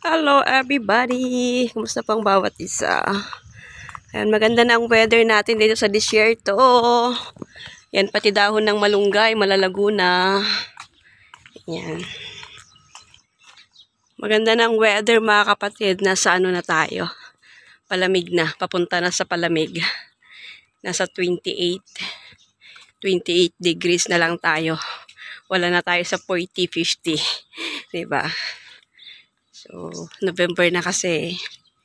Hello everybody! Kumusta pang bawat isa? Ayan, maganda na ang weather natin dito sa disyerto. Yan, pati dahon ng malunggay, malalago na. Yan. Maganda na ang weather mga kapatid. Nasa ano na tayo? Palamig na. Papunta na sa palamig. Nasa 28 degrees na lang tayo. Wala na tayo sa 40, 50. Diba? So, November na kasi.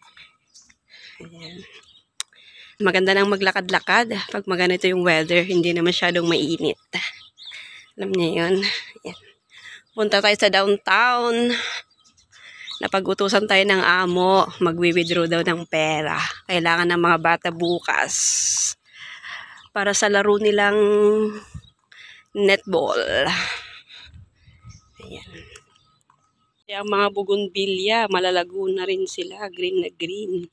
Ayan. Maganda nang maglakad-lakad pag maganito yung weather. Hindi na masyadong mainit. Alam niyo yun. Ayan. Punta tayo sa downtown. Napag-utusan tayo ng amo. Magwi-withdraw daw ng pera. Kailangan ng mga bata bukas. Para sa laro nilang netball. Ayan. Kaya ang mga bougainvillea, malalago na rin sila. Green na green.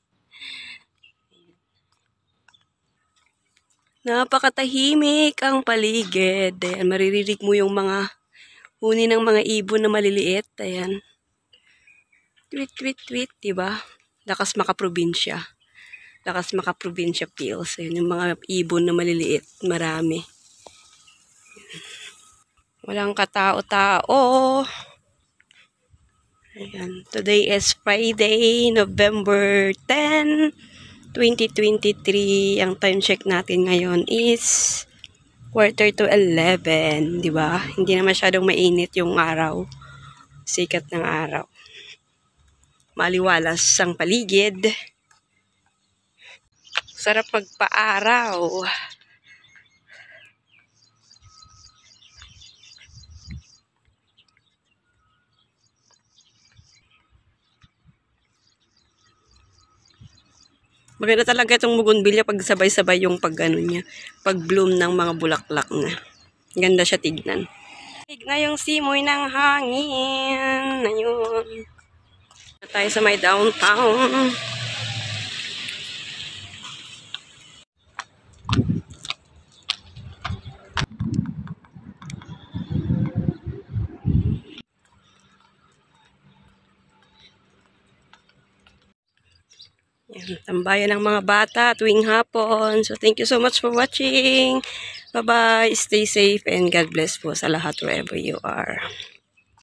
Napakatahimik ang paligid. Ayan, maririnig mo yung mga huni ng mga ibon na maliliit. Ayan. Tweet, tweet, tweet, diba? Lakas makaprobinsya. Lakas makaprobinsya feels. Ayan, yung mga ibon na maliliit. Marami. Walang katao-tao. Ayan. Today is Friday, November 10, 2023. Ang time check natin ngayon is 10:45, di ba? Hindi na masyadong mainit yung araw. Sikat ng araw. Maliwalas ang paligid. Sarap magpa-araw. Maganda talaga itong bougainvillea pag sabay-sabay yung pag-ano niya. Pag-bloom ng mga bulaklak na. Ganda siya tignan. Na yung simoy ng hangin. Ayun. Tayo sa may downtown. Yan, tambayan ng mga bata tuwing hapon. So, thank you so much for watching. Bye-bye. Stay safe and God bless po sa lahat wherever you are.